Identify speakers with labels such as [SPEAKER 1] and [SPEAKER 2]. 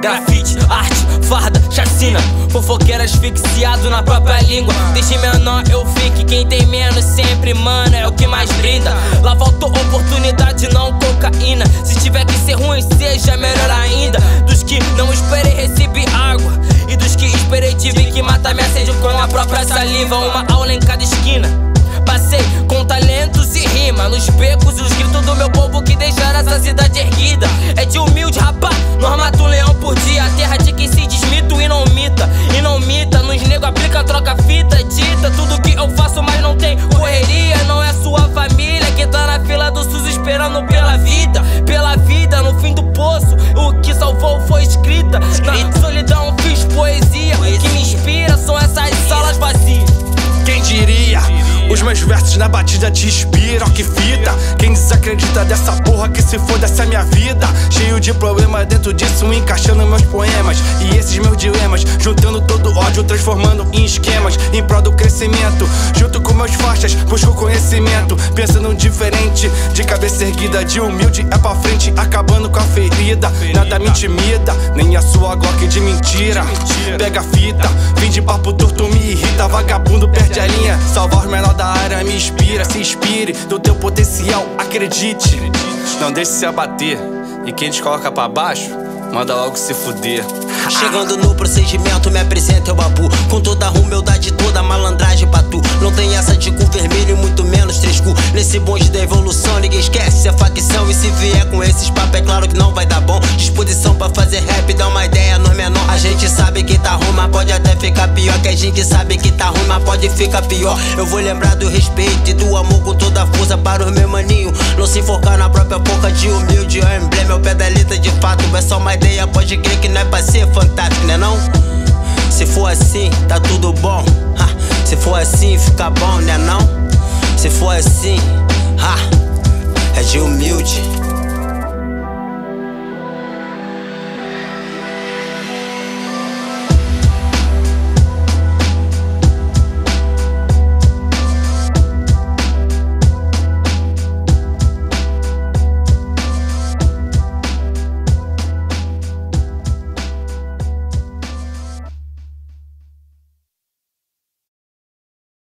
[SPEAKER 1] grafite, arte, farda, chacina. Fofoqueiro asfixiado na própria língua. Desde menor eu vi que quem tem menos sempre, mano, é o que mais brinda. Lá faltou oportunidade, não cocaína. Se tiver que ser ruim, seja melhor ainda. Dos que não esperei, recebi água. E dos que esperei, tive que matar minha sede com a própria saliva. Uma aula em cada esquina. Passei com talentos e rima nos becos e os gritos do meu povo que deixaram essa cidade erguida. É de humilde, rapá, nós mata um leão por dia. A terra de quem se desmito e não mita. E não mita, nos nego aplica, troca fita, dita tudo que eu faço, mas não tem correria. Não é sua família que tá na fila do SUS esperando pela vida. Pela vida, no fim do poço, o que salvou foi escrita. Na solidão fiz poesia. O que me inspira são essas salas vazias.
[SPEAKER 2] Quem diria? Os meus versos na batida te inspiram, que fita. Quem desacredita dessa porra que se foda essa é minha vida. Cheio de problemas dentro disso, encaixando meus poemas e esses meus dilemas, juntando todo ódio, transformando em esquemas, em prol do crescimento. Junto com meus faixas, busco conhecimento, pensando diferente, de cabeça erguida, de humilde é pra frente, acabando com a ferida. Nada me intimida, nem a sua Glock de mentira. Pega a fita, vim de papo torto, me irrita. Vagabundo perde a linha, salvar os menores da área me inspira. Se inspire do teu potencial, acredite. Não deixe se abater, e quem te coloca pra baixo, manda logo se fuder.
[SPEAKER 3] Chegando no procedimento, me apresenta o babu, com toda a humildade, toda a malandragem pra tu. Não tem essa de cu vermelho e muito menos 3 cu. Nesse bonde da evolução, ninguém esquece a facção. E se vier com esses papos, é claro que não vai dar bom. Disposição pra fazer rap, dá uma ideia no menor. A gente sabe que tá ruim, mas pode até ficar pior. Que a gente sabe que tá ruim, mas pode ficar pior. Eu vou lembrar do respeito e do amor com toda a força para os meus maninhos. Não se enfocar na própria boca de humilde. É o emblema, é o pedalita de fato. É só uma ideia, pode crer que não é pra ser fantástico, né não? Se for assim, tá tudo bom. Se for assim, fica bom, né não? Se for assim, é de humilde.